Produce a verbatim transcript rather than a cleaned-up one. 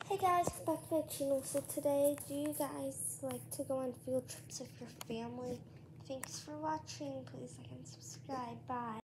Hey guys, back to my channel. So today, do you guys like to go on field trips with your family? Thanks for watching. Please like and subscribe. Bye.